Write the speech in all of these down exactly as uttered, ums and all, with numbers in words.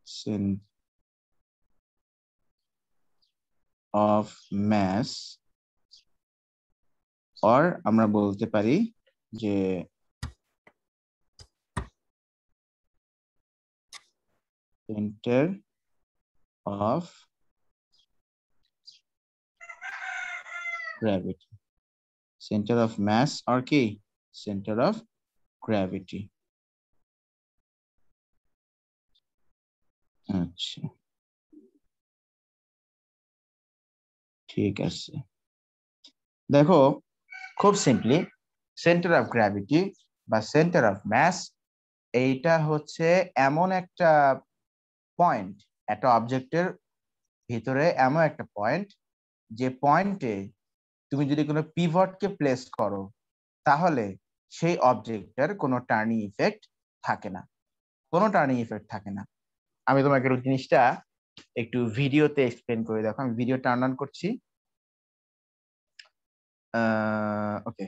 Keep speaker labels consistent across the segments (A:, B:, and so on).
A: center of mass or আমরা বলতে পারি যে center of gravity, center of mass or কি center of gravity. আচ্ছা ঠিক আছে, দেখো খুব সিম্পলি সেন্টার অফ গ্র্যাভিটি বা সেন্টার অফ ম্যাস এইটা হচ্ছে এমন একটা পয়েন্ট একটা অবজেক্টের ভিতরে, এমন একটা পয়েন্ট যে পয়েন্টে তুমি যদি কোনো পিভটকে প্লেস করো তাহলে সেই অবজেক্টের কোনো টার্নিং ইফেক্ট থাকে না, কোনো টার্নিং ইফেক্ট থাকে না। আমি তোমাকে জিনিসটা একটু ভিডিওতে এক্সপ্লেন করে দেখো। আমি ভিডিও টার্ন অন করছি। ওকে,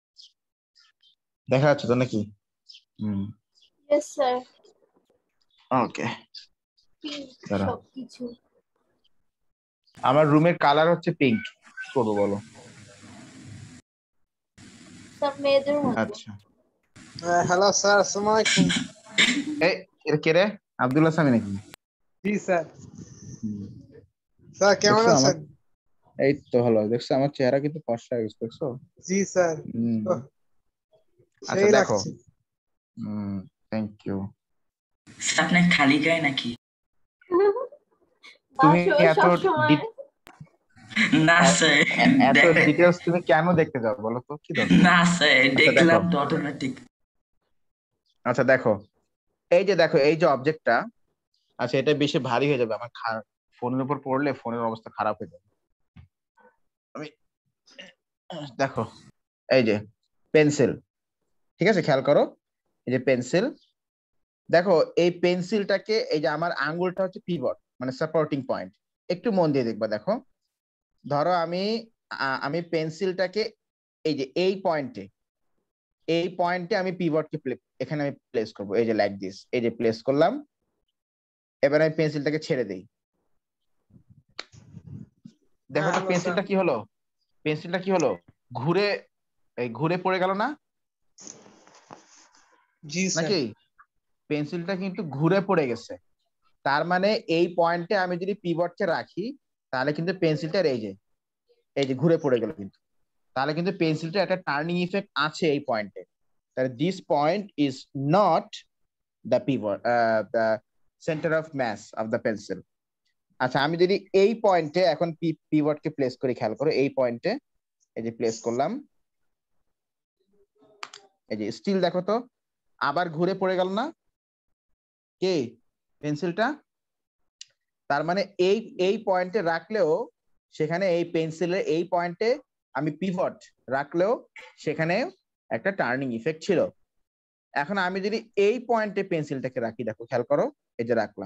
A: দেখা যাচ্ছে তো নাকি? হুম,
B: यस सर।
A: ওকে,
B: সবকিছু
A: আমার রুমের কালার হচ্ছে পিঙ্ক, কি করবো বলো?
B: সব মেয়েদের মতো।
A: আচ্ছা,
C: হ্যালো স্যার, আসসালামু আলাইকুম।
A: এই এর কে রে? আব্দুল্লাহ সামি নাকি?
C: জি স্যার। স্যার কেমন
A: দেখছো
C: আছেন?
A: আমার- এই তো ভালো। দেখছো আমার চেহারা কিন্তু ফর্সা হয়ে গেছে, দেখছো?
C: জি স্যার।
A: হুম।
C: ওহ,
A: আচ্ছা
C: সেই
A: দেখো,
C: লাগছে।
A: Hmm, thank you.
D: আপনি খালি গায়ে নাকি?
A: তুমি
B: বাসো
A: এত
B: সব সময়।
A: ডি-
D: না
A: এ-
D: স্যার,
A: এ- এত
D: দেখে-
A: ডিটেইলস তুমি কেন দেখতে যাও বলো তো, কি দরকার?
D: না স্যার,
A: আচ্ছা
D: দেখলাম
A: দেখো,
D: তো অটোমেটিক।
A: আচ্ছা দেখো, এই যে দেখো এই যে অবজেক্টটা, আচ্ছা এটা বেশি ভারী হয়ে যাবে, আমার ফোনের উপর পড়লে ফোনের অবস্থা খারাপ হয়ে যাবে। আমি দেখো এই যে পেন্সিল, ঠিক আছে, খেয়াল করো এই যে পেন্সিল। দেখো এই পেন্সিলটাকে, এই যে আমার আঙ্গুলটা হচ্ছে পিভট মানে সাপোর্টিং পয়েন্ট। একটু মন দিয়ে দেখবা, দেখো ধরো আমি আ- আমি পেন্সিলটাকে এই যে এই পয়েন্টে, এই পয়েন্টে আমি পিভটকে এখানে আমি প্লেস করব, এই যে লাইক দিস, এই যে প্লেস করলাম। এবার আমি পেন্সিলটাকে ছেড়ে দেই। দেখো তো
C: হ্যালো
A: পেন্সিলটা
C: স্যার।
A: কি হলো, পেন্সিলটা কি হলো, ঘুরে এই ঘুরে পড়ে গেল না
C: জি স্যার।
A: নাকি? পেন্সিলটা কিন্তু ঘুরে পড়ে গেছে। তার মানে এই পয়েন্টে আমি যদি পিভটকে রাখি তাহলে কিন্তু পেন্সিলটার এই যে এই যে ঘুরে পড়ে গেল, কিন্তু তাহলে কিন্তু পেন্সিলটা একটা টার্নিং ইফেক্ট আছে এই পয়েন্টে। তাহলে this point is not the pivot, the centre of mass of the pencil. আচ্ছা আমি যদি এই পয়েন্টে এখন পিভটকে প্লেস করি, খেয়াল করো এই পয়েন্টে এই যে প্লেস করলাম, এই যে স্টিল দেখো তো আবার ঘুরে পড়ে গেল না কে পেন্সিলটা? তার মানে এই এই পয়েন্টে রাখলেও সেখানে এই পেন্সিলের এই পয়েন্টে আমি পিভট রাখলেও সেখানে একটা টার্নিং ইফেক্ট ছিল। এখন আমি যদি এই পয়েন্টে পেন্সিলটাকে রাখি, দেখো খেয়াল করো এই যে রাখলাম,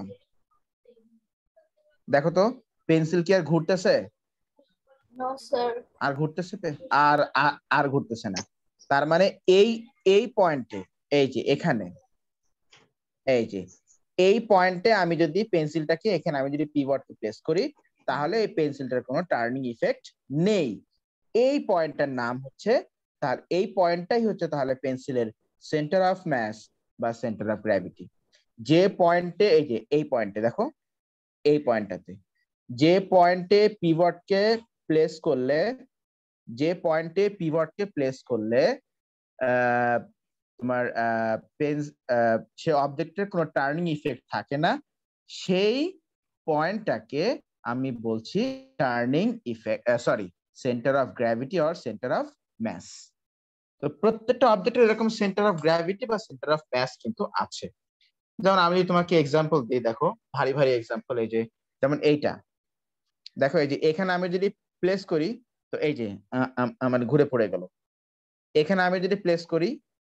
A: দেখো তো পেন্সিল কি আর ঘুরতেছে?
B: No sir.
A: আর ঘুরতেছে পে- আর আর- আর ঘুরতেছে না। তার মানে এই এই পয়েন্টে, এই যে এখানে, এই যে এই পয়েন্টে আমি যদি পেন্সিলটাকে এখানে আমি যদি পিভট প্লেস করি তাহলে এই পেন্সিলটার কোনো টার্নিং ইফেক্ট নেই। এই পয়েন্টটার নাম হচ্ছে, তার এই পয়েন্টটাই হচ্ছে তাহলে পেন্সিলের সেন্টার অফ মাস বা সেন্টার অফ গ্র্যাভিটি। যে পয়েন্টে, এই যে এই পয়েন্টে দেখো, এই পয়েন্টটাতে যে পয়েন্টে পিভটকে প্লেস করলে, যে পয়েন্টে পিভটকে প্লেস করলে আহ তোমার পেন সে অবজেক্টের কোনো টার্নিং ইফেক্ট থাকে না, সেই পয়েন্টটাকে আমি বলছি turning effect, sorry center of gravity or center of mass. তো প্রত্যেকটা অবজেক্টের এরকম সেন্টার অফ গ্র্যাভিটি বা সেন্টার অফ মাস কিন্তু আছে। যেমন আমি তোমাকে এক্সাম্পল দিই, দেখো ভারী ভারী এক্সাম্পল, এই যে যেমন এইটা দেখো, এই যে এখানে আমি যদি প্লেস করি তো এই যে আমার ঘুরে পড়ে গেল। এখানে আমি যদি প্লেস করি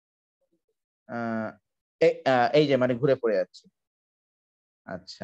A: এই যে মানে ঘুরে পড়ে যাচ্ছে। আচ্ছা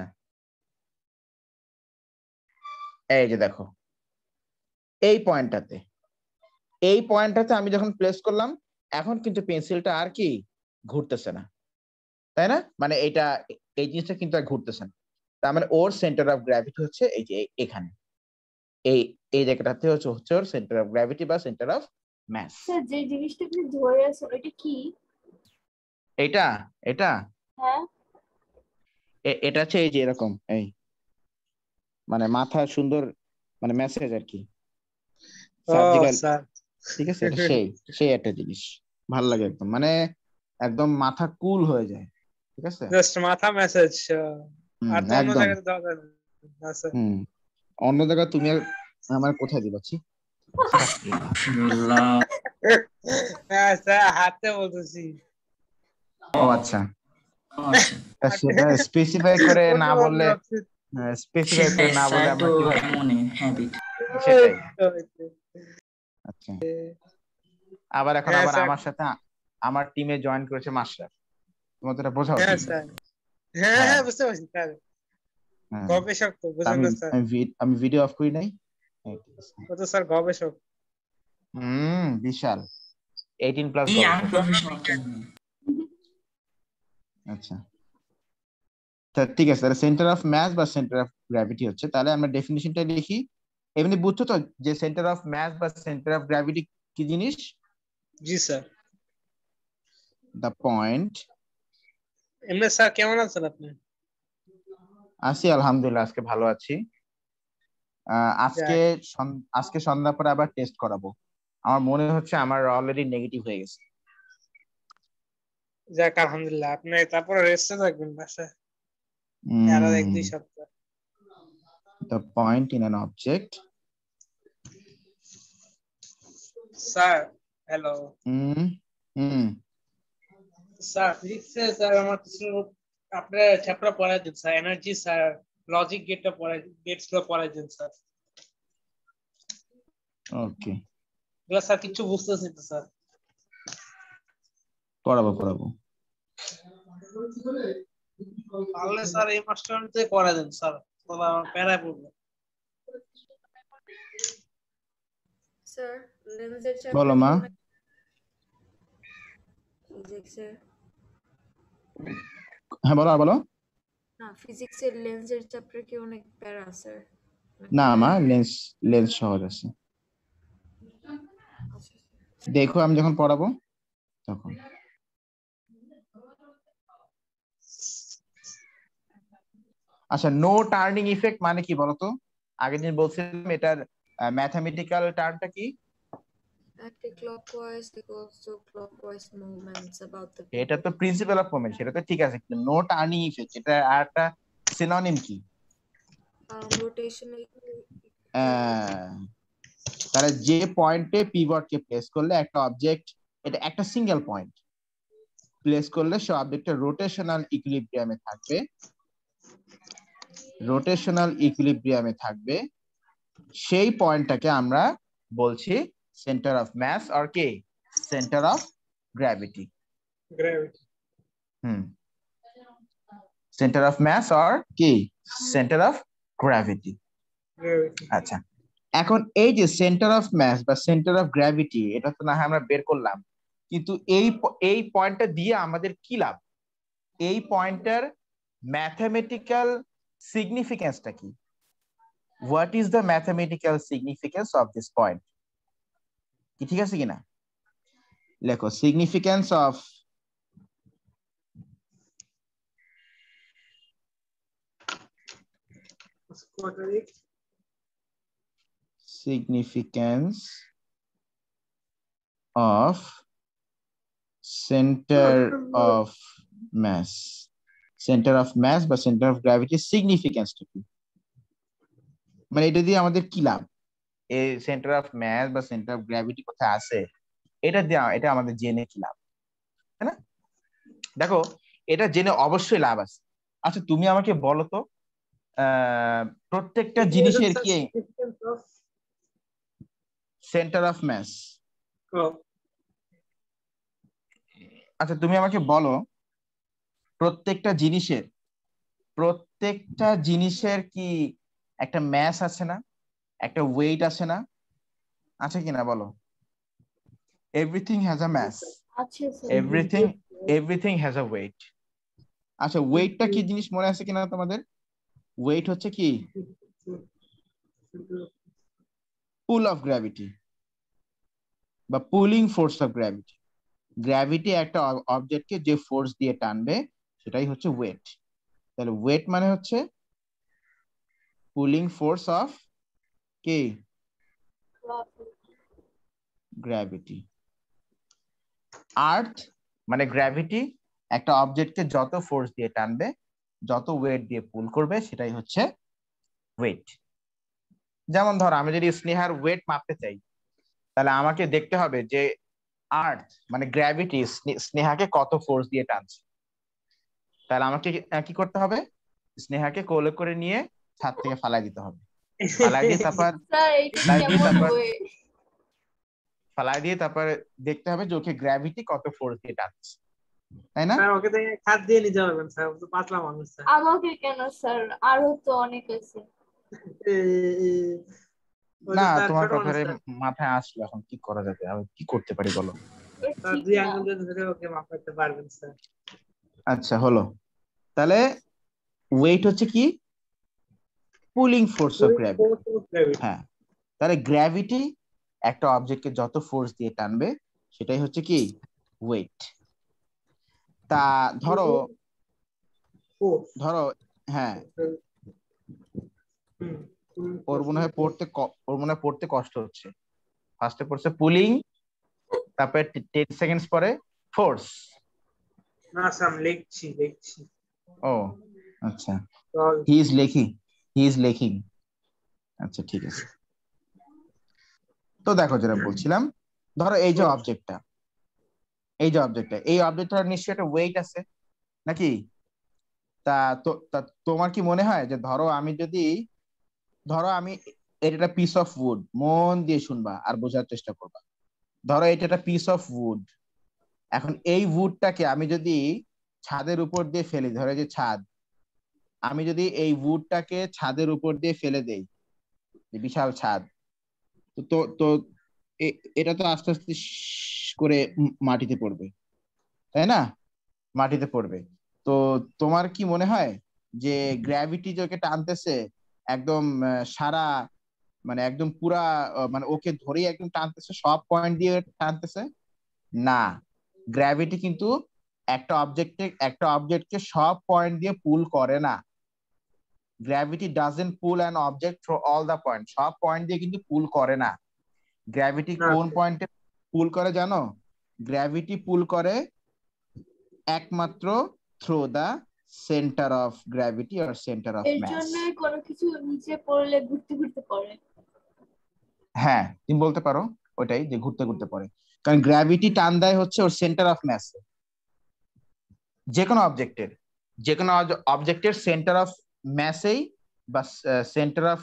A: এই যে দেখো এই পয়েন্টটাতে, এই পয়েন্টটাতে আমি যখন প্লেস করলাম এখন কিন্তু পেন্সিলটা আর কি ঘুরতেছে না, তাই না? মানে এটা এই জিনিসটা কিন্তু আর ঘুরতেছে না। তার মানে ওর সেন্টার অফ গ্র্যাভিটি হচ্ছে এই যে এখানে, এই এই জায়গাটাতে হচ্ছে হচ্ছে ওর সেন্টার অফ গ্র্যাভিটি বা সেন্টার অফ মাস।
B: স্যার যে জিনিসটা আপনি ধরে আছেন ওইটা কি?
A: এটা এটা
B: হ্যাঁ
A: এ- এটা হচ্ছে এই যে এরকম, এই মানে মাথা সুন্দর, মানে মেসেজ আর কি,
C: ও
A: সার্জিক্যাল,
C: স্যার
A: ঠিক আছে? এটা সেই সেই একটা জিনিস, ভালো লাগে একদম, মানে একদম মাথা কুল হয়ে যায়, ঠিক আছে?
C: জাস্ট মাথা মেসেজ,
A: হুম,
C: আর তো অন্য
A: একদম।
C: জায়গায় দেওয়া যায় না। না স্যার।
A: হুম, অন্য জায়গায় তুমি আর আমার কোথায় দিবাচ্ছি?
D: আস্তাগফিরুল্লাহ।
C: হ্যাঁ স্যার, হাতে বলতেছি।
A: ও আচ্ছা,
D: ও আচ্ছা,
A: তা সেটা স্পেসিফাই করে
C: অন্য
A: না
C: ভাবে
A: বললে,
C: ভাবছি।
A: স্পেসিফাই করে
D: সেটাই
A: না বললে
D: স্যার, তো
A: আমরা কিভাবে?
D: এমনই হ্যাবিট।
A: সেটাই। আচ্ছা, আবার এখন
C: হ্যাঁ
A: আবার
C: স্যার,
A: আমার সাথে আমার টিমে জয়েন করেছে মাস্টার, তোমার তো এটা বোঝা
C: হ্যাঁ
A: উচিত।
C: স্যার, হ্যাঁ
A: হ্যাঁ
C: হ্যাঁ বুঝতে পারছি স্যার,
A: হ্যাঁ,
C: গবেষক তো,
A: তা
C: বুঝলেন
A: আমি
C: না স্যার,
A: আমি ভি- আমি ভিডিও অফ করি নাই। এই ঠিক আছে।
C: ও তো স্যার গবেষক।
A: হুম, বিশাল এইটিন প্লাস
D: এই আমি
A: গবেষক।
D: প্রফেশনাল কেন?
A: আচ্ছা, তা ঠিক আছে, তাহলে সেন্টার অফ মাস বা সেন্টার অফ গ্র্যাভিটি হচ্ছে, তাহলে আমরা ডেফিনিশনটা লিখি। এমনি বুঝছো তো যে সেন্টার অফ মাস বা সেন্টার অফ গ্র্যাভিটি কি জিনিস?
C: জি স্যার।
A: দ্য পয়েন্ট,
C: এমনি স্যার কেমন আছেন আপনি?
A: আছি আলহামদুলিল্লাহ, আজকে ভালো আছি। আহ, আজকে
C: যাক,
A: সন- আজকে সন্ধ্যা পরে আবার টেস্ট করাবো, আমার মনে হচ্ছে আমার অলরেডি নেগেটিভ হয়ে গেছে।
C: যাক আলহামদুলিল্লাহ, আপনি তারপরে রেস্টে থাকবেন বাসায় আরো এক দুই সপ্তাহ।
A: The point in an object,
C: sir hello
A: hmm hmm
C: sir, ফিজিক্সে স্যার আমার কিছু আপনার চ্যাপ্টার পড়াই দিন স্যার, এনার্জি স্যার, লজিক গেটটা পড়াই, গেটস গুলো পড়াই দিন স্যার।
A: ওকে,
C: এগুলো স্যার কিছু বুঝতেছি তো স্যার।
A: পড়াবো পড়াবো।
C: পারলে স্যার এই মাস্টারতে পড়াই দেন স্যার, তাহলে আমার প্যারায় পড়বে।
E: স্যার লেন্সের
A: বলো
E: চ্যাপ্টার
A: মা।
E: কি অনেক ফিজিক্সের,
A: হ্যাঁ বলো, আর বলো।
E: না ফিজিক্সের লেন্সের চ্যাপ্টার কি অনেক প্যারা স্যার?
A: না মা, লেন্স লেন্স সহজ আছে, দেখো আমি যখন পড়াবো তখন। আচ্ছা, নো টার্নিং ইফেক্ট মানে কি বলতো? আগের দিন বলছিলাম এটার ম্যাথমেটিক্যাল টার্মটা কি?
E: Anti-clockwise equals to clockwise movements about the
A: এটা তো
E: people.
A: প্রিন্সিপাল অফ মোমেন্ট, সেটা তো ঠিক আছে, কিন্তু নো টার্নিং ইফেক্ট এটা আর একটা সিনোনিম কি?
E: Um, rotational
A: আহ, তাহলে যে পয়েন্টে পিভট কে প্লেস করলে একটা অবজেক্ট, এটা একটা সিঙ্গেল পয়েন্ট প্লেস করলে সে অবজেক্টটা রোটেশনাল ইকুইলিব্রিয়ামে থাকবে, রোটেশনাল ইকুইলিব্রিয়ামে থাকবে, সেই পয়েন্টটাকে আমরা বলছি সেন্টার অফ মাস অর কে center of gravity.
C: Gravity,
A: hmm, center of mass or কি সেন্টার অফ গ্র্যাভিটি।
C: গ্র্যাভিটি।
A: আচ্ছা, এখন এই যে সেন্টার অফ মাস বা সেন্টার অফ গ্র্যাভিটি, এটা তো না হয় আমরা বের করলাম, কিন্তু এই এই পয়েন্টটা দিয়ে আমাদের কি লাভ? এই পয়েন্টের ম্যাথমেটিক্যাল সিগনিফিকেন্সটা কি? What is the mathematical significance of this point? কি ঠিক আছে কিনা? লেখো significance of significance of center of mass, center of mass বা center of gravity significance টা কি? মানে এটা দিয়ে আমাদের কি লাভ? এই সেন্টার অফ মাস বা সেন্টার অফ গ্র্যাভিটি কোথায় আছে, এটা দিয়ে এটা আমাদের জেনে কি লাভ, তাই না? দেখো, এটা জেনে অবশ্যই লাভ আছে। আচ্ছা তুমি আমাকে বলো তো, আহ প্রত্যেকটা জিনিসের কি সেন্টার অফ মাস? আচ্ছা তুমি আমাকে বলো, প্রত্যেকটা জিনিসের প্রত্যেকটা জিনিসের কি একটা ম্যাস আছে না, একটা ওয়েট আছে না, আছে কিনা বলো? এভরিথিং হ্যাজ আ ম্যাস,
B: আছে sir.
A: Everything everything has a weight. আচ্ছা ওয়েটটা কি জিনিস মনে আছে কিনা তোমাদের? ওয়েট হচ্ছে কি পুল অফ গ্র্যাভিটি বা pulling force of gravity. Gravity একটা অবজেক্টকে যে ফোর্স দিয়ে টানবে সেটাই হচ্ছে ওয়েট। তাহলে ওয়েট মানে হচ্ছে পুলিং ফোর্স অফ কি গ্র্যাভিটি। আর্থ মানে গ্র্যাভিটি একটা অবজেক্টকে যত ফোর্স দিয়ে টানবে, যত ওয়েট দিয়ে পুল করবে সেটাই হচ্ছে ওয়েট। যেমন ধর আমি যদি স্নেহার ওয়েট মাপতে চাই, তাহলে আমাকে দেখতে হবে যে আর্থ মানে গ্র্যাভিটি স্নেহাকে কত ফোর্স দিয়ে টানছে। তাহলে আমাকে কি করতে হবে? স্নেহাকে কোলে করে নিয়ে ছাদ থেকে ফালাই দিতে হবে। ফালাই দিয়ে তারপর
B: স্যার এটা
A: ফালাই দিয়ে
B: কেমন
A: তারপর
B: ওয়ে?
A: ফালাই দিয়ে তারপরে দেখতে হবে যে ওকে গ্র্যাভিটি কত ফোর্স দিয়ে টানছে, তাই না?
C: স্যার ওকে তো খাত দিয়ে নিতে পারবেন স্যার, ও তো পাতলা মানুষ স্যার।
B: আমাকে কেন স্যার, আরো তো অনেক আছে।
A: না তোমার কথারে মাথায় আসলো, এখন কি করা যাবে, আমি কি করতে পারি বলো?
B: এ
C: স্যার
B: ঠিক
C: দুই
B: না।
C: আঙ্গুল দিয়ে ধরে ওকে মাপ করতে পারবেন স্যার।
A: আচ্ছা হলো, তাহলে ওয়েট হচ্ছে কি পুলিং ফোর্স অফ গ্র্যাভিটি। হ্যাঁ, তাহলে গ্র্যাভিটি একটা অবজেক্টকে যত ফোর্স দিয়ে টানবে সেটাই হচ্ছে কি ওয়েট। তা ধরো ধরো হ্যাঁ ওর মনে হয় পড়তে ওর মনে হয় পড়তে কষ্ট হচ্ছে। ফার্স্টে পড়ছে পুলিং, তারপরে টেন সেকেন্ডস পরে ফোর্স।
C: না স্যার আমি লিখছি লিখছি।
A: ও আচ্ছা, হি ইজ লেখিং হি ইজ লেখিং আচ্ছা ঠিক আছে। তো দেখো যেটা বলছিলাম, ধরো এই যে অবজেক্টটা এই যে অবজেক্টটা এই অবজেক্টটার নিশ্চয়ই একটা ওয়েট আছে নাকি? তা তো তোমার কি মনে হয় যে ধরো আমি যদি ধরো আমি এটা একটা পিস অফ উড, মন দিয়ে শুনবা আর বোঝার চেষ্টা করবা। ধরো এটা একটা পিস অফ উড, এখন এই উডটাকে আমি যদি ছাদের উপর দিয়ে ফেলি, ধরো যে ছাদ, আমি যদি এই উডটাকে ছাদের উপর দিয়ে ফেলে দেই, বিশাল ছাদ, তো তো এটা তো আস্তে আস্তে করে মাটিতে পড়বে, তাই না? মাটিতে পড়বে। তো তোমার কি মনে হয় যে গ্র্যাভিটি যে ওকে টানতেছে একদম সারা মানে একদম পুরা মানে ওকে ধরেই একদম টানতেছে, সব পয়েন্ট দিয়ে টানতেছে? না, গ্র্যাভিটি কিন্তু একটা অবজেক্টে একটা অবজেক্টকে সব পয়েন্ট দিয়ে পুল করে না। Gravity doesn't pull an object through all the point, সব পয়েন্ট দিয়ে কিন্তু পুল করে না। গ্র্যাভিটি কোন পয়েন্টে পুল করে জানো? গ্র্যাভিটি পুল করে একমাত্র through the center of gravity or center of
B: এর
A: ম্যাস।
B: জন্য কোনো কিছু নিচে পড়লে ঘুরতে ঘুরতে পড়ে।
A: হ্যাঁ তুমি বলতে পারো ওইটাই, যে ঘুরতে ঘুরতে পড়ে, কারণ গ্র্যাভিটি টান দেয় হচ্ছে ওর সেন্টার অফ ম্যাস। যে কোনো অবজেক্টের যে কোনো অবজেক্টের সেন্টার অফ ম্যাসেই বা সেন্টার অফ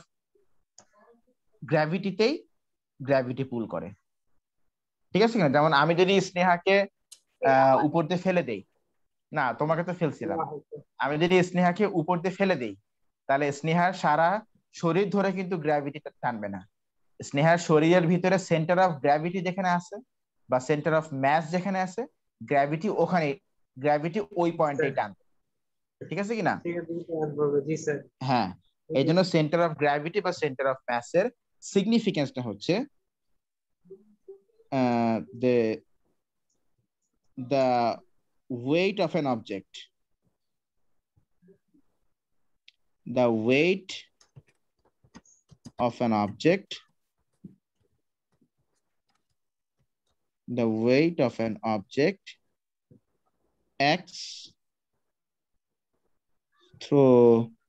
A: গ্র্যাভিটিতেই গ্র্যাভিটি পুল করে, ঠিক আছে কিনা? যেমন আমি যদি স্নেহাকে আহ উপর দিয়ে ফেলে দেই, না তোমাকে তো ফেলছিলাম, আমি যদি স্নেহাকে উপর দিয়ে ফেলে দেই, তাহলে স্নেহার সারা শরীর ধরে কিন্তু গ্র্যাভিটিটা টানবে না। স্নেহার শরীরের ভিতরে সেন্টার অফ গ্র্যাভিটি যেখানে আছে বা সেন্টার অফ ম্যাস যেখানে আছে, গ্র্যাভিটি ওখানে, গ্র্যাভিটি ওই পয়েন্টেই টানবে, ঠিক আছে কিনা? হ্যাঁ, এই জন্য সেন্টার অফ গ্র্যাভিটি বা সেন্টার অফ ম্যাস এর সিগনিফিকেন্সটা হচ্ছে the the weight of an object the weight of an object the weight of an object acts through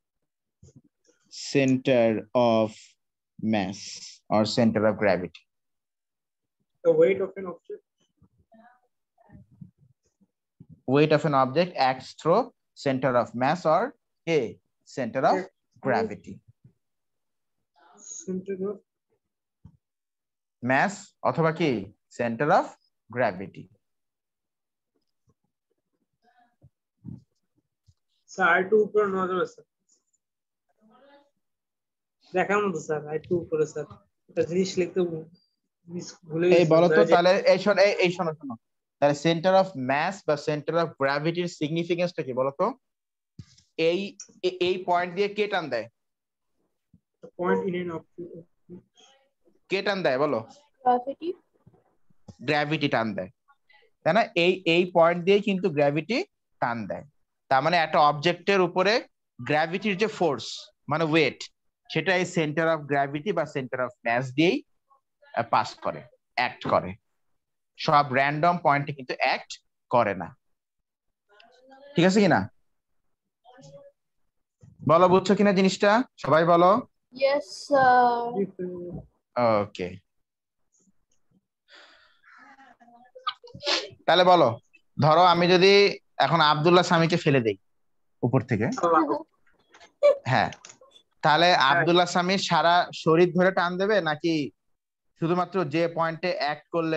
A: center of mass or center of gravity.
C: The weight of an object
A: weight of an object acts through center of mass or a center of gravity.
C: center of
A: mass অথবা কি center of gravity.
C: Sir আর টু উপরে নেওয়া যাবে sir? দেখার মতো sir আর টু উপরে স্যার, একটা জিনিস লিখতে ভুলে গেছি।
A: এই বলো তো তাহলে, এই শোনো এই শোনো শোনো তাহলে সেন্টার অফ ম্যাস বা সেন্টার অফ গ্র্যাভিটির সিগনিফিকেন্সটা কি বলো তো? এই এ- এই পয়েন্ট দিয়ে কে টান দেয়?
C: পয়েন্ট ইন এন অবজেক্ট
A: কে টান দেয় বলো?
B: গ্র্যাভিটি।
A: গ্র্যাভিটি টান দেয়, তাই না? এই এই পয়েন্ট দিয়ে কিন্তু গ্র্যাভিটি টান দেয়। তার মানে একটা অবজেক্টের উপরে গ্র্যাভিটির যে ফোর্স মানে ওয়েট, সেটা এই সেন্টার অফ গ্র্যাভিটি বা সেন্টার অফ ম্যাস দিয়েই পাস করে, অ্যাক্ট করে। সব র্যান্ডম পয়েন্টে কিন্তু অ্যাক্ট করে না। ঠিক আছে কিনা? বলো বুঝছো কিনা জিনিসটা, সবাই বলো।
B: Yes sir.
A: ওকে, তাহলে বলো, ধরো আমি যদি এখন আব্দুল্লাহ সামিকে ফেলে দেই উপর থেকে, হ্যাঁ, তাহলে আব্দুল্লাহ সামির সারা শরীর ধরে টান দেবে, নাকি শুধুমাত্র যে পয়েন্টে অ্যাক্ট করলে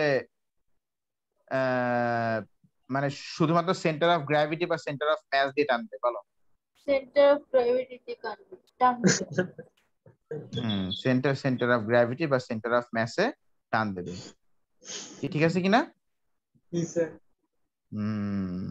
A: আহ, মানে শুধুমাত্র সেন্টার অফ গ্র্যাভিটি বা সেন্টার অফ ম্যাস দিয়ে টানবে বলো?
B: সেন্টার অফ গ্র্যাভিটি টান দেবে।
A: Hmm, center center of gravity বা সেন্টার অফ ম্যাসে টান দেবে। কি ঠিক আছে কিনা?
C: জি স্যার।
A: হুম,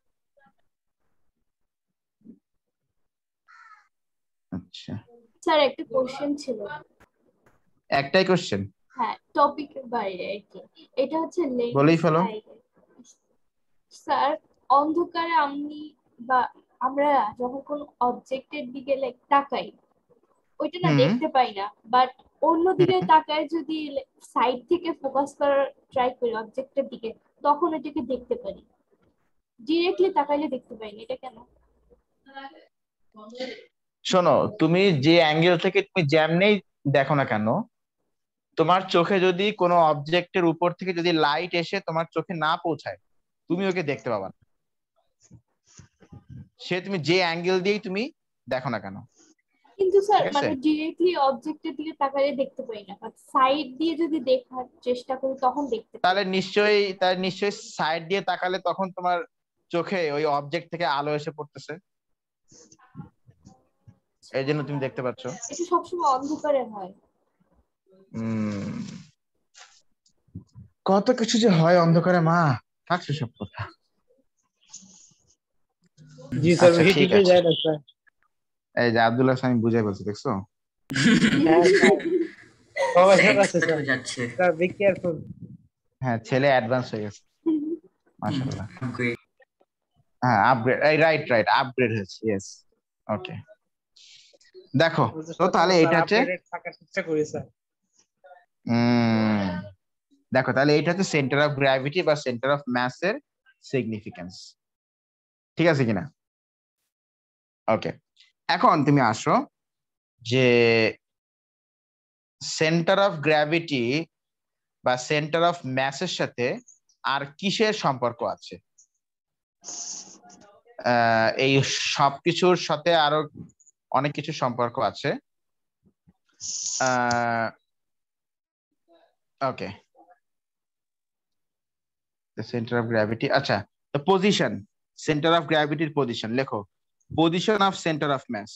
A: আচ্ছা,
B: স্যার একটা কোশ্চেন ছিল।
A: একটাই কোশ্চেন?
B: হ্যাঁ, টপিকের বাইরে আর কি। এটা হচ্ছে
A: বলেই
B: লেন্স
A: ফেলো।
B: লাইট। স্যার, অন্ধকারে আমি বা আমরা যখন কোন অবজেক্টের দিকে লাইক তাকাই, ওইটা না
A: হুম
B: দেখতে পাই না, বাট অন্যদিকে
A: হুম
B: তাকায় যদি সাইড থেকে ফোকাস করার ট্রাই করি অবজেক্টের দিকে, তখন ওইটাকে দেখতে পারি। ডিরেক্টলি তাকাইলে দেখতে পাই না, এটা কেন?
A: শোনো, তুমি যে অ্যাঙ্গেল থেকে তুমি যেমনেই দেখো না কেন, তোমার চোখে যদি কোনো অবজেক্টের উপর থেকে যদি লাইট এসে তোমার চোখে না পৌঁছায়, তুমি ওকে দেখতে পাবা না, সে তুমি যে অ্যাঙ্গেল দিয়েই তুমি দেখো না কেন।
B: কিন্তু স্যার
A: ঠিক আছে,
B: মানে ডিরেক্টলি অবজেক্টের দিকে তাকাইলে দেখতে পাই না, বাট সাইড দিয়ে যদি দেখার চেষ্টা করি তখন দেখতে পাই।
A: তাহলে নিশ্চয়ই তাহলে নিশ্চয়ই সাইড দিয়ে তাকালে তখন তোমার চোখে ওই অবজেক্ট থেকে আলো এসে পড়তেছে, এই জন্য তুমি দেখতে পাচ্ছ।
B: এটা সবসময় অন্ধকারে হয়।
A: উম কত কিছু যে হয় অন্ধকারে, মা থাকছে সব কথা।
C: জি স্যার,
A: আচ্ছা
C: বেশি
A: ঠিক
C: ডিপে
A: আছে,
C: যায় না স্যার।
A: এই যে আব্দুল্লাহ আমি বুঝাই বলছি, দেখছো?
C: হ্যাঁ স্যার, প্রফেসর আছে
D: এক্সপার্ট
C: স্যার।
D: হয়ে যাচ্ছে।
C: Sir be careful.
A: হ্যাঁ, ছেলে অ্যাডভান্স হয়ে গেছে, মাশাআল্লাহ।
D: Upgrade.
A: হ্যাঁ, আপগ্রেড, এই রাইট রাইট আপগ্রেড হয়েছে, ইয়েস। ওকে, দেখো তো তাহলে
C: স্যার
A: এটা হচ্ছে
C: আপডেটেড থাকার চেষ্টা করি স্যার।
A: উম দেখো তাহলে এটা হচ্ছে সেন্টার অফ গ্র্যাভিটি বা সেন্টার অফ ম্যাস এর সিগনিফিকেন্স। ঠিক আছে কিনা? ওকে, এখন তুমি আসো যে সেন্টার অফ গ্র্যাভিটি বা সেন্টার অফ ম্যাসের সাথে আর কিসের সম্পর্ক আছে? আহ, এই সবকিছুর সাথে আরো অনেক কিছু সম্পর্ক আছে। ওকে, সেন্টার অফ গ্র্যাভিটি, আচ্ছা, পজিশন, সেন্টার অফ গ্র্যাভিটির পজিশন লেখো। Position of center of mass,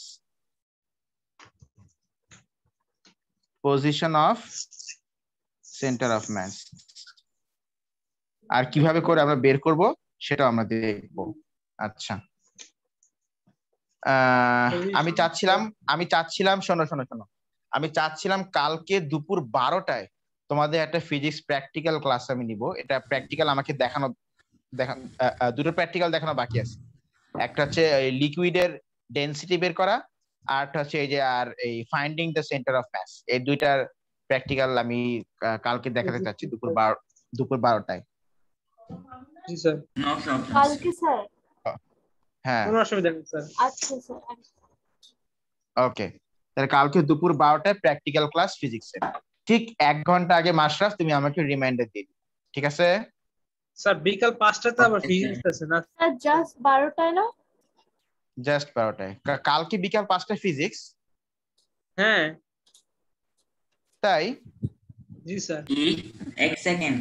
A: position of center of mass. আর কিভাবে করে আমরা বের করব সেটা আমরা দেখবো। আচ্ছা, আহ আমি চাচ্ছিলাম আমি চাচ্ছিলাম শোনো শোনো শোনো আমি চাচ্ছিলাম কালকে দুপুর বারোটায় তোমাদের একটা ফিজিক্স প্র্যাকটিক্যাল ক্লাস আমি নিব। এটা প্র্যাকটিক্যাল আমাকে দেখানো দেখা আহ, আহ, দুটো প্র্যাকটিক্যাল দেখানো বাকি আছে। একটা হচ্ছে লিকুইডের ডেনসিটি বের করা, আর একটা হচ্ছে এই যে আর এই finding the centre of mass. এই দুইটার প্র্যাকটিক্যাল আমি আহ, কালকে দেখাতে চাচ্ছি দুপুর বারো দুপুর বারোটায়।
C: জি স্যার।
D: No problem,
B: কালকে
D: sir.
B: স্যার?
A: হ্যাঁ,
C: কোনো অসুবিধা নেই স্যার।
B: আচ্ছা স্যার।
A: ওকে, তাহলে কালকে দুপুর বারোটায় প্র্যাকটিক্যাল ক্লাস ফিজিক্সের। ঠিক এক ঘন্টা আগে মাশরাফ তুমি আমাকে রিমাইন্ডার দিয়ে দিবে, ঠিক আছে?
C: স্যার বিকাল পাঁচটাতে আবার
D: Okay,
C: ফিজিক্স
D: sir.
C: আছে না?
B: স্যার জাস্ট বারোটায় না?
A: জাস্ট বারোটায়, কা- কালকে বিকাল পাঁচটায় ফিজিক্স,
C: হ্যাঁ
A: তাই?
C: জি স্যার।
D: E, এক সেকেন্ড।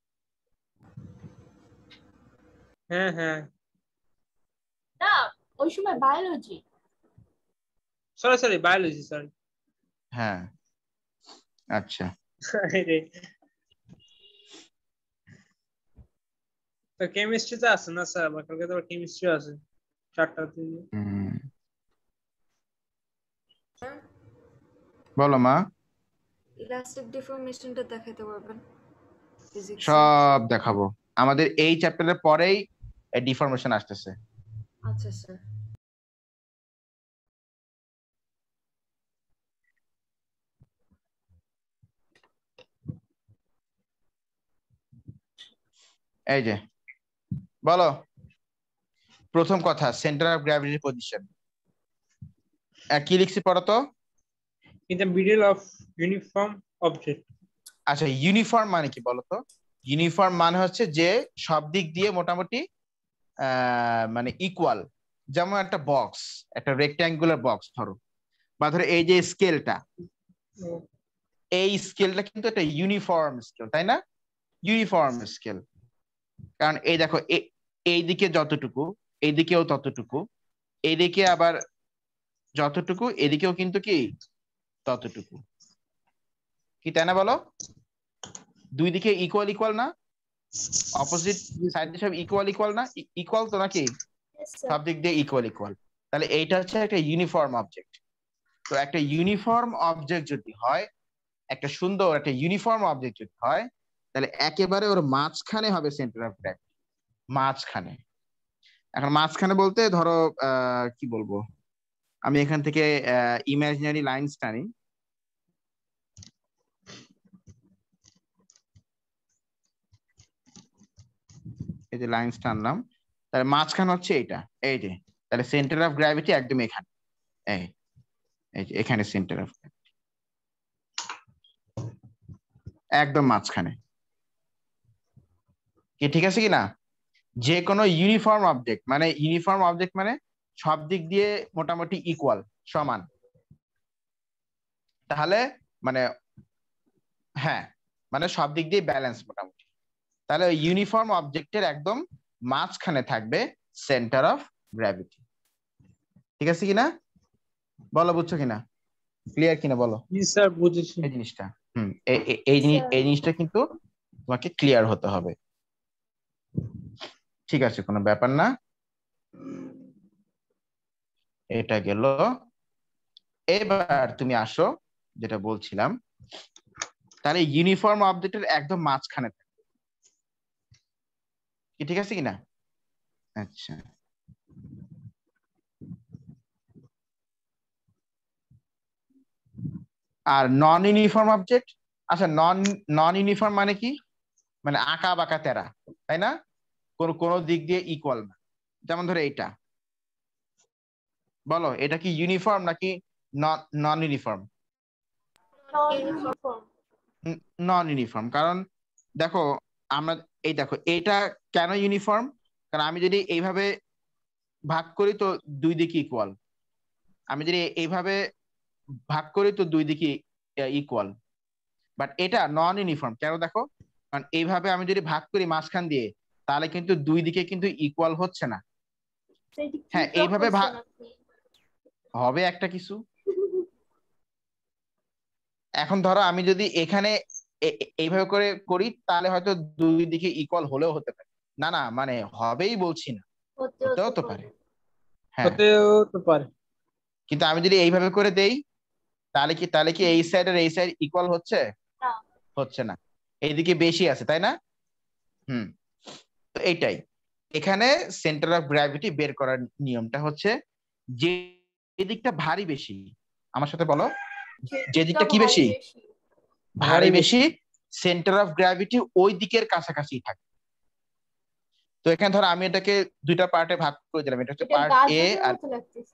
C: হ্যাঁ হ্যাঁ,
B: না, ওই সময় biology.
C: Sorry sorry biology sir.
A: হ্যাঁ, আচ্ছা,
C: তো কেমিস্ট্রিতে আছে না স্যার? আমার কালকে তো কেমিস্ট্রি আছে। চারটা থেকে
A: হুম, বলো মা।
E: ইলাস্টিক ডিফর্মেশনটা দেখাতে পারবেন ফিজিক্স
A: সব দেখাবো, আমাদের এই চ্যাপ্টারের পরেই ডিফরমেশন আসতেছে।
E: আচ্ছা স্যার।
A: এই যে বলো, প্রথম কথা সেন্টার অফ গ্র্যাভিটি পজিশন কি লিখছি পড়ো তো।
C: in the middle of uniform object.
A: আচ্ছা ইউনিফর্ম মানে কি বলো তো? ইউনিফর্ম মানে হচ্ছে যে সব দিক দিয়ে মোটামুটি আহ মানে ইকুয়াল। যেমন একটা বক্স, একটা রেক্ট্যাঙ্গুলার বক্স ধরো, বা ধরো এই যে স্কেলটা, এই স্কেলটা কিন্তু একটা ইউনিফর্ম স্কেল, তাই না? ইউনিফর্ম স্কেল, কারণ এই দেখো এই দিকে যতটুকু এইদিকেও ততটুকু, এইদিকে আবার যতটুকু এদিকেও কিন্তু কি ততটুকু, কি তাই না বলো? দুই দিকে ইকুয়াল ইকুয়াল না? অপোজিট সাইড দিয়ে সব ইকুয়াল ইকুয়াল না? ইকুয়াল তো নাকি?
B: Yes, sir.
A: সব দিক দিয়ে ইকুয়াল ইকুয়াল, তাহলে এইটা হচ্ছে একটা ইউনিফর্ম অবজেক্ট। তো একটা ইউনিফর্ম অবজেক্ট যদি হয়, একটা সুন্দর একটা ইউনিফর্ম অবজেক্ট যদি হয়, তাহলে একেবারে ওর মাঝখানে হবে সেন্টার অফ গ্র্যাভিটি, মাঝখানে। এখন মাঝখানে বলতে ধরো আহ কি বলবো, আমি এখান থেকে ইমাজিনারি লাইনস টানি, এই যে লাইনস টানলাম, তাহলে মাঝখানে হচ্ছে এইটা, এই যে, তাহলে সেন্টার অফ গ্র্যাভিটি একদম এখানে, এই এই যে এখানে সেন্টার অফ গ্র্যাভিটি একদম মাঝখানে। কি ঠিক আছে কি না? যে কোনো ইউনিফর্ম অবজেক্ট মানে ইউনিফর্ম অবজেক্ট মানে সব দিক দিয়ে মোটামুটি ইকুয়াল, সমান, তাহলে মানে হ্যাঁ মানে সব দিক দিয়ে ব্যালেন্স মোটামুটি, তাহলে ইউনিফর্ম অবজেক্টের একদম মাঝখানে থাকবে সেন্টার অফ গ্র্যাভিটি। ঠিক আছে কিনা বলো, বুঝছো কিনা, ক্লিয়ার কিনা বলো
C: জি স্যার বুঝেছি।
A: এই জিনিসটা। হুম এই এই- এই জিনিস এই জিনিসটা কিন্তু তোমাকে ক্লিয়ার হতে হবে। ঠিক আছে, কোনো ব্যাপার না। এটা গেল। এবার তুমি আসো, যেটা বলছিলাম, তাহলে ইউনিফর্ম অবজেক্টের একদম মাঝখানে থাকবে, কি ঠিক আছে কিনা? আচ্ছা, আর নন ইউনিফর্ম অবজেক্ট, আচ্ছা নন নন ইউনিফর্ম মানে কি? মানে আঁকা বাঁকা তেরা, তাই না? কোন কোন দিক দিয়ে ইকুয়াল না। যেমন ধরো এইটা, বলো এটা কি ইউনিফর্ম নাকি নন ইউনিফর্ম?
B: Non-uniform.
A: নন ইউনিফর্ম, কারণ দেখো আমরা এই দেখো এইটা কেন ইউনিফর্ম, কারণ আমি যদি এইভাবে ভাগ করি তো দুই দিকে ইকুয়াল, আমি যদি এইভাবে ভাগ করি তো দুই দিকে ইকুয়াল, বাট এটা নন ইউনিফর্ম কেন দেখো, কারণ এইভাবে আমি যদি ভাগ করি মাঝখান দিয়ে, তাহলে কিন্তু দুই দিকে কিন্তু ইকুয়াল হচ্ছে না।
B: So, এটা কি
A: হ্যাঁ এইভাবে ভাগ
B: proportion আপনি?
A: হবে একটা কিছু। এখন ধরো আমি যদি এখানে এ- এ- এইভাবে করে করি, তাহলে হয়তো দুই দিকে ইকুয়াল হলেও হতে পারে, না না মানে হবেই বলছি না,
B: হতে
A: হতেও
B: হতে
A: তো
B: পারে।
A: পারে। হ্যাঁ
C: হতেও তো পারে।
A: কিন্তু আমি যদি এইভাবে করে দেই, তাহলে কি তাহলে কি এই সাইড আর এই সাইড ইকুয়াল হচ্ছে?
B: না।
A: হচ্ছে না, এইদিকে বেশি আছে, তাই না? হুম, তো এইটাই এখানে সেন্টার অফ গ্র্যাভিটি বের করার নিয়মটা হচ্ছে, যে দিকটা ভারী বেশি, আমার সাথে বলো, যে দিকটা কি
B: ভারী
A: বেশি?
B: বেশি।
A: ভারী বেশি, সেন্টার অফ গ্র্যাভিটি ওই দিকের কাছাকাছি থাকে। তো এখানে ধরো আমি এটাকে দুইটা পার্টে ভাগ করে দিলাম, এটা হচ্ছে
B: এটা
A: পার্ট এ
B: গাজরের
A: আর
B: মতো লাগতেছে।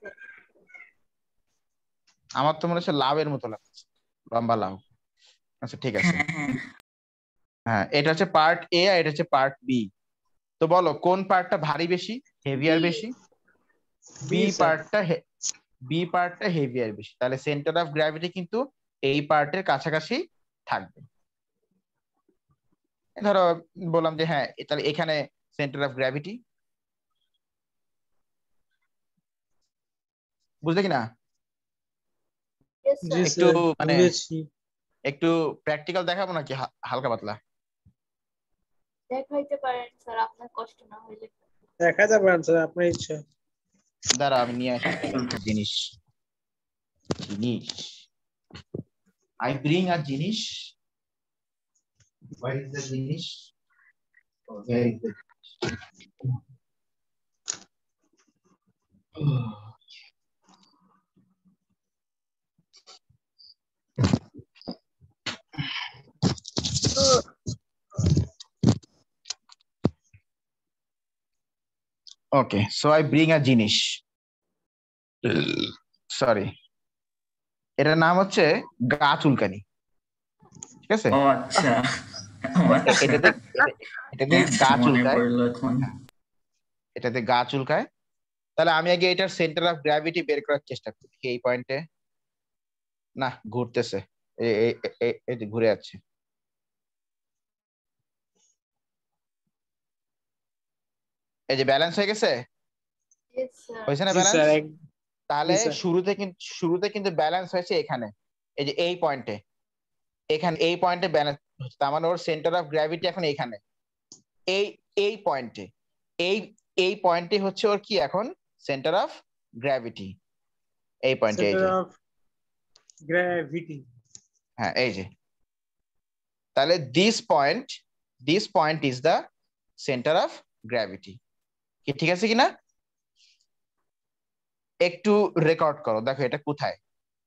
A: আমার তো মনে হচ্ছে লাউয়ের মতো লাগছে, লম্বা লাউ। আচ্ছা ঠিক আছে,
D: হ্যাঁ হ্যাঁ
A: হ্যাঁ এটা হচ্ছে পার্ট এ আর এটা হচ্ছে পার্ট বি। তো বলো কোন পার্টটা ভারী বেশি, হেভিয়ার
B: B.
A: বেশি?
C: B
A: B
C: sir.
A: পার্টটা বি পার্টটা হেভিয়ার বেশি, তাহলে সেন্টার অফ গ্র্যাভিটি কিন্তু এই পার্টের কাছাকাছি থাকবে। ধরো বললাম যে হ্যাঁ তাহলে এখানে সেন্টার অফ গ্র্যাভিটি, বুঝলে কিনা?
B: Yes,
C: জি
B: sir.
A: একটু
C: স্যার
A: মানে
C: বুঝেছি।
A: একটু প্র্যাকটিক্যাল দেখাবো নাকি হা- হালকা পাতলা?
B: দেখাইতে পারেন স্যার, আপনার কষ্ট না হইলে।
C: দেখা যাবে স্যার আপনার ইচ্ছা।
A: দাঁড়া আমি নিয়ে আসি জিনিস জিনিস I bring a জিনিস. Where is the জিনিস? Oh, where is the Okay, so I bring a জিনিস. Sorry. এটার নাম হচ্ছে গা চুলকানি, ঠিক আছে?
D: ও আচ্ছা ও
A: এ-
D: আচ্ছা
A: এটাতে এ- এটাতে গা
D: মনে
A: চুলকায়,
D: পড়লো এখন।
A: এটাতে গা চুলকায়। তাহলে আমি আগে এটার সেন্টার অফ গ্র্যাভিটি বের করার চেষ্টা করি এই পয়েন্টে। না, ঘুরতেছে, এ- এ- এ- এ- এই যে ঘুরে যাচ্ছে। এই যে ব্যালেন্স হয়ে গেছে,
B: Yes, sir.
A: হয়েছে না
C: জি
A: ব্যালেন্স?
C: স্যার
A: তাহলে
C: জি, স্যার।
A: শুরুতে কিন্তু শুরুতে কিন্তু ব্যালেন্স হয়েছে এখানে, এই যে এই পয়েন্টে, এখানে এই পয়েন্টে ব্যালেন্স হচ্ছে, তার মানে ওর সেন্টার অফ গ্র্যাভিটি এখন এখানে, এই এই পয়েন্টে, এই এই পয়েন্টে হচ্ছে ওর কি এখন সেন্টার অফ গ্র্যাভিটি, এই পয়েন্টে, এই
C: সেন্টার
A: যে,
C: অফ গ্র্যাভিটি।
A: হ্যাঁ এই যে। তাহলে this point this point is the centre of gravity. কি ঠিক আছে কিনা? একটু রেকর্ড করো, দেখো এটা কোথায়,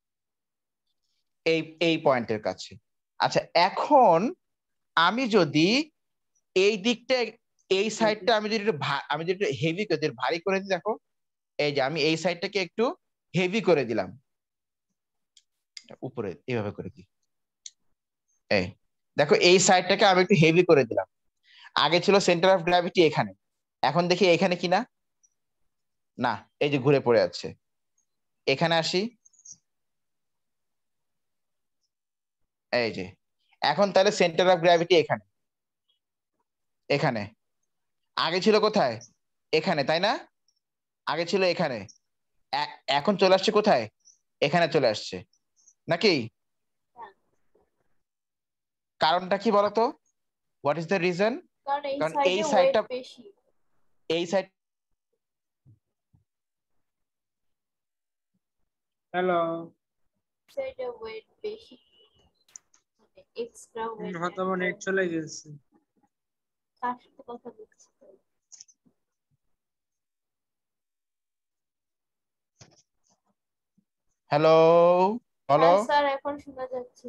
A: এই এই পয়েন্টের কাছে। আচ্ছা, এখন আমি যদি এই দিকটা, এই সাইডটা আমি যদি একটু ভা- আমি যদি একটু হেভি করে দিই, ভারী করে দিই, দেখো এই যে আমি এই সাইডটাকে একটু হেভি করে দিলাম, উপরে এইভাবে করে দিই, এই দেখো এই সাইডটাকে আমি একটু হেভি করে দিলাম। আগে ছিল সেন্টার অফ গ্র্যাভিটি এখানে, এখন দেখি এখানে কিনা, না এই যে ঘুরে পড়ে আছে। এখানে আসি, এই যে এখন তাহলে সেন্টার অফ গ্র্যাভিটি এখানে, এখানে। আগে ছিল কোথায়? এখানে, তাই না? আগে ছিল এখানে, এ- এখন চলে আসছে কোথায়? এখানে চলে আসছে, নাকি? কারণটা কি বলতো? What is the reason?
B: কারণ এই
A: কারণ এই
B: সাইডে ওয়েট
A: সাইডটা,
B: বেশি।
A: এই সাইড,
C: হ্যালো,
B: সাইডে ওয়েট বেশি, মানে এক্সট্রা ওয়েট।
C: হয়তো আমার নেট চলে গেছে।
B: তার সাথে কথা বলছি।
A: হ্যালো, বলো।
B: হ্যাঁ স্যার, এখন শোনা যাচ্ছে।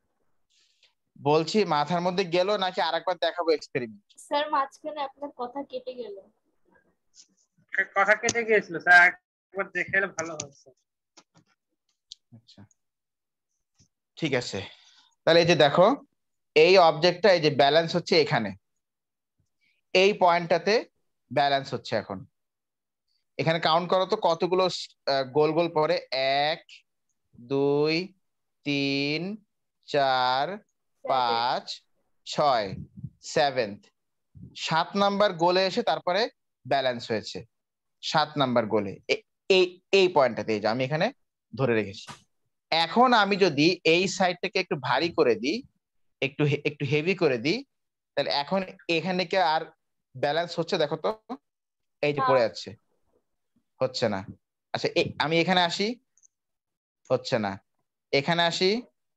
A: বলছি মাথার মধ্যে গেল নাকি আরেকবার দেখাবো এক্সপেরিমেন্ট?
B: স্যার মাঝখানে আপনার কথা কেটে গেল।
C: কথা কেটে গিয়েছিল স্যার, একবার দেখালে ভালো হতো।
A: আচ্ছা ঠিক আছে, তাহলে এই যে দেখো এই অবজেক্টটা, এই যে ব্যালেন্স হচ্ছে এখানে, এই পয়েন্টটাতে ব্যালেন্স হচ্ছে। এখন এখানে কাউন্ট করো তো কতগুলো আহ, গোল গোল পরে, এক, দুই, তিন, চার, পাঁচ, ছয়, সেভেন্থ, সাত নাম্বার গোলে এসে তারপরে ব্যালেন্স হয়েছে, সাত নাম্বার গোলে, এ- এই এই পয়েন্টটাতে, এই যে আমি এখানে ধরে রেখেছি। এখন আমি যদি এই সাইডটাকে একটু ভারী করে দিই, একটু হে- একটু হেভি করে দিই, তাহলে এখন এখানে কি আর ব্যালেন্স হচ্ছে? দেখো তো, এই যে পড়ে যাচ্ছে, হচ্ছে না। আচ্ছা এ- আমি এখানে আসি, হচ্ছে না। এখানে আসি,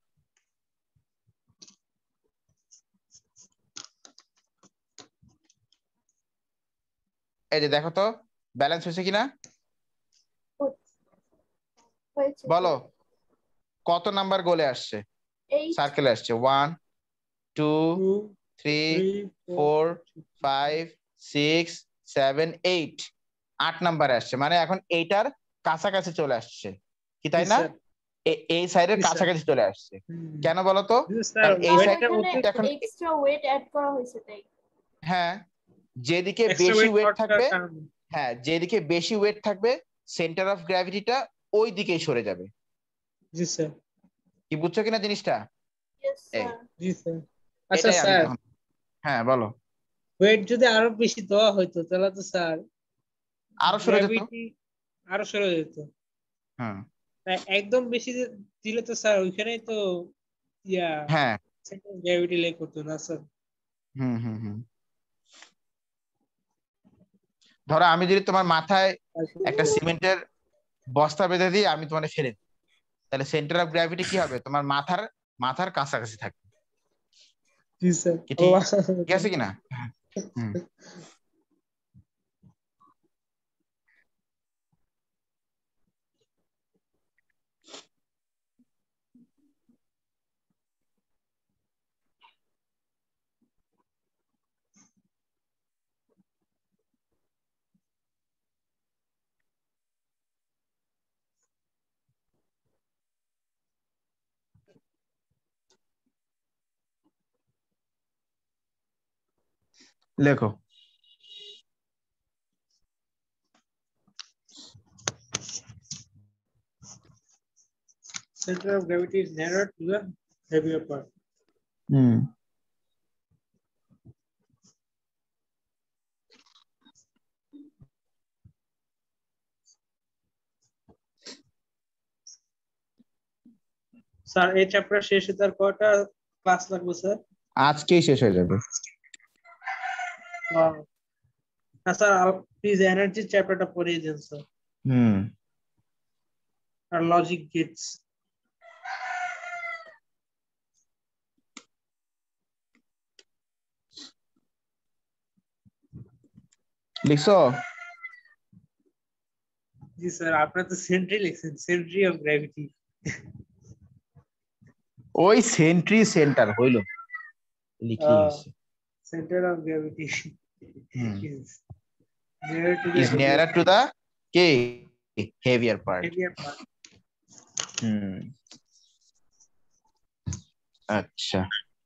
A: এই যে দেখো তো ব্যালেন্স হয়েছে কিনা,
B: হয়েছে
A: বলো কত নাম্বার গোলে আসছে,
B: এইট।
A: সার্কেলে আসছে? One, two,
C: two
A: three,
C: three
A: four, five, six, seven, eight, আট নাম্বারে আসছে, মানে এখন এইটার কাছাকাছি চলে আসছে, কি তাই না? এ- এই সাইডের
C: Yes, sir.
A: কাছাকাছি চলে আসছে। কেন বলতো?
C: স্যার
A: কারণ এই
B: কারণ
A: সাইড
B: এখানে
A: এখন,
B: এক্সট্রা ওয়েট অ্যাড করা হয়েছে তাই।
A: হ্যাঁ যেদিকে
C: এক্সট্রা
A: বেশি
C: ওয়েট
A: ওয়েট থাকবে,
C: কারণে।
A: হ্যাঁ যেদিকে বেশি ওয়েট থাকবে সেন্টার অফ গ্র্যাভিটিটা ওই দিকেই সরে যাবে।
C: জি স্যার।
A: কি বুঝছো কিনা জিনিসটা?
B: ইয়েস
A: এই
B: স্যার।
C: জি স্যার। আচ্ছা
A: এটাই আমি
C: স্যার,
A: তখন, হ্যাঁ বলো।
C: ওয়েট যদি আরো বেশি দেওয়া হইতো তাহলে তো স্যার
A: আরো সরে যেত।
C: গ্র্যাভিটি আরো সরে যেত।
A: হ্যাঁ
C: তাই একদম বেশি দি- দিলে তো স্যার ওইখানেই তো ইয়া
A: হ্যাঁ
C: গ্র্যাভিটি লেগ করতো না স্যার।
A: হুম হুম হুম ধরো আমি যদি তোমার মাথায় একটা সিমেন্টের বস্তা বেঁধে দিয়ে আমি তোমাকে ফেলে দিই, তাহলে সেন্টার অফ গ্র্যাভিটি কি হবে? তোমার মাথার মাথার কাছাকাছি থাকবে।
C: জি স্যার।
A: কি ঠিক ঠিক আছে কিনা? হুম লেখো।
C: Center of gravity is narrow to the heavier part.
A: Hmm
C: sir এই চ্যাপ্টার শেষ হতে আর কয়টা ক্লাস লাগবে স্যার?
A: আজকেই শেষ হয়ে যাবে।
C: না স্যার প্লিজ এনার্জি চ্যাপ্টারটা পড়িয়ে দিন স্যার,
A: হুম
C: আর লজিক গেটস।
A: লিখছো?
C: জি স্যার, আপনার তো সেন্ট্রি লিখছেন, সেন্ট্রি অফ গ্র্যাভিটি।
A: ওই সেন্ট্রি সেন্টার হইল লিখলি হইছে।
C: Centre of gravity
A: hmm
C: is nearer to the
A: is nearer to the কে heavier part.
C: heavier part.
A: Hmm আচ্ছা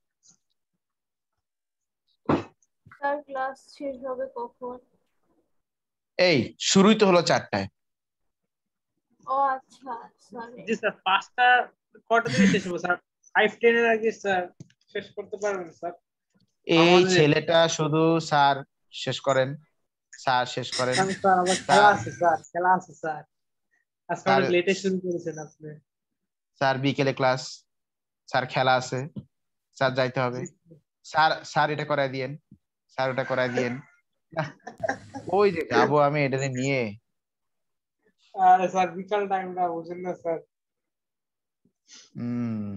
B: স্যার ক্লাস শেষ হবে কখন?
A: এই শুরুই তো হলো চারটায়।
B: ও আচ্ছা সরি।
C: জি স্যার, পাঁচটা কটা থেকে শেষ হবে স্যার? ফাইভ টেন এর আগে স্যার শেষ করতে পারবেন স্যার?
A: এই
C: আমাদের-
A: ছেলেটা শুধু স্যার শেষ করেন, স্যার শেষ করেন।
C: আমি স্যার আমার খেলা আছে স্যার, খেলা আছে স্যার। আজকে
A: স্যার-
C: অনেক লেটে শুরু করেছেন আপনি।
A: স্যার বিকেলে ক্লাস, স্যার খেলা আছে, স্যার যাইতে হবে, স্যার স্যার এটা করাই দিয়েন, স্যার ওটা করাই দিয়েন। ওই যে যাবো আমি এটা নিয়ে।
C: আরে স্যার বিকাল টাইমটা বুঝেন না স্যার,
A: হম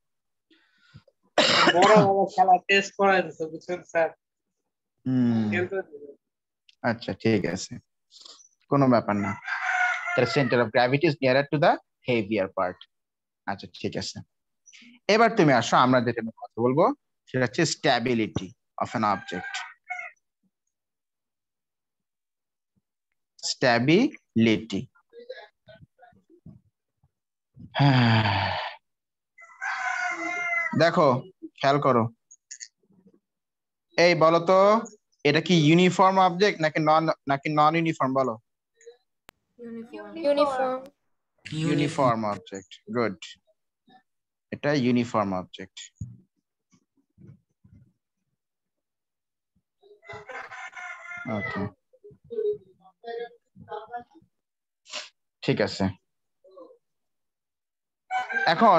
C: বড় বড় খেলা টেস্ট করাই দিচ্ছে বুঝছেন স্যার,
A: হম
C: খেলতে দিবে।
A: আচ্ছা ঠিক আছে, কোনো ব্যাপার না। তাহলে centre of gravity is nearer to the heavier part. আচ্ছা ঠিক আছে, এবার তুমি আসো, আমরা যেটা নিয়ে কথা বলবো সেটা হচ্ছে stability of an object. Stability, দেখো খেয়াল করো, এই বলো তো এটা কি ইউনিফর্ম অবজেক্ট নাকি নন নাকি নন ইউনিফর্ম? বলো।
E: Uniform.
B: Uniform.
A: Uniform object, good, এটা ইউনিফর্ম অবজেক্ট। ওকে ঠিক আছে, এখন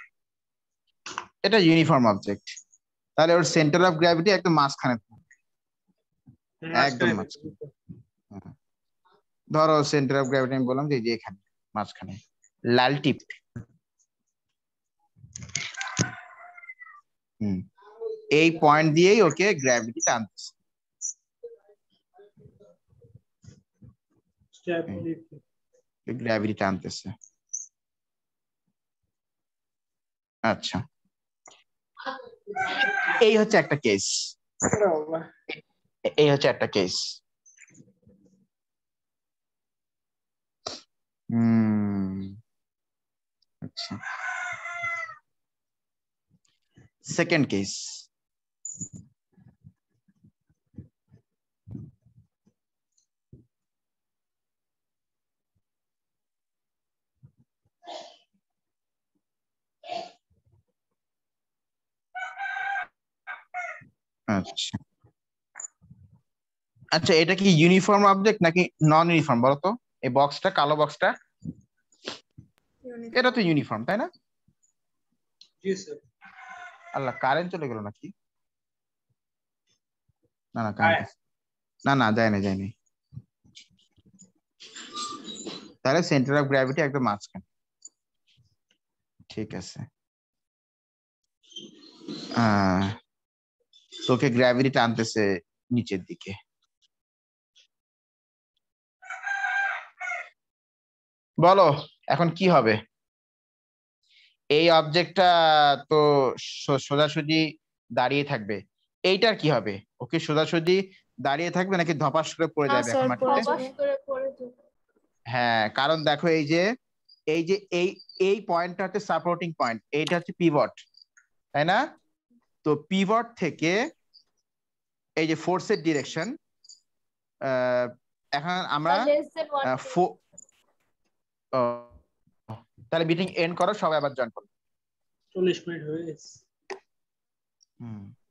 A: এটা ইউনিফর্ম অবজেক্ট, তাহলে ওর সেন্টার অফ গ্র্যাভিটি একদম মাঝখানে থাকবে, একদম মাঝখানে। ধরো সেন্টার অফ গ্র্যাভিটি আমি বললাম যে এই যে এখানে মাঝখানে লাল টিপ। হুম এই পয়েন্ট দিয়েই ওকে গ্র্যাভিটি টানতেছে। গ্র্যাভিটি টানতেছে। আচ্ছা এই হচ্ছে একটা কেস, এই হচ্ছে একটা কেস। হুম আচ্ছা, সেকেন্ড কেস। আচ্ছা আচ্ছা এটা কি ইউনিফর্ম অবজেক্ট নাকি নন ইউনিফর্ম বলো তো? এই বক্সটা, কালো বক্সটা, এটা তো ইউনিফর্ম তাই না?
C: জি স্যার।
A: আল্লাহ কারেন্ট চলে গেল নাকি? না না কারেন্ট, না না যায়নি যায়নি। তাহলে সেন্টার অফ গ্র্যাভিটি একদম মাঝখানে। ঠিক আছে, আহ তোকে গ্র্যাভিটি টানতেছে নিচের দিকে। বলো এখন কি হবে? এই অবজেক্টটা তো সো- সোজাসুজি দাঁড়িয়ে থাকবে, এইটার কি হবে? ওকে সোজাসুজি দাঁড়িয়ে থাকবে নাকি ধপাস করে পড়ে
E: না
A: যাবে
E: স্যার,
A: এখন মাটিতে?
E: পড়ে
B: প্রবাস
E: যাবে।
B: করে পড়ে যাবে।
A: হ্যাঁ, কারণ দেখো এই যে এই যে এই এই পয়েন্টটা হচ্ছে সাপোর্টিং পয়েন্ট, এইটা হচ্ছে পিভট, তাই না? তো পিভট থেকে এই যে ফোর্সের ডিরেকশন, এখন আমরা
B: লেস দেন ওয়ান
A: আহ, ফো- ও, তাহলে মিটিং এন্ড করো, সবাই আবার জয়েন করো।
C: চল্লিশ মিনিট হয়ে গেছে।
A: হুম।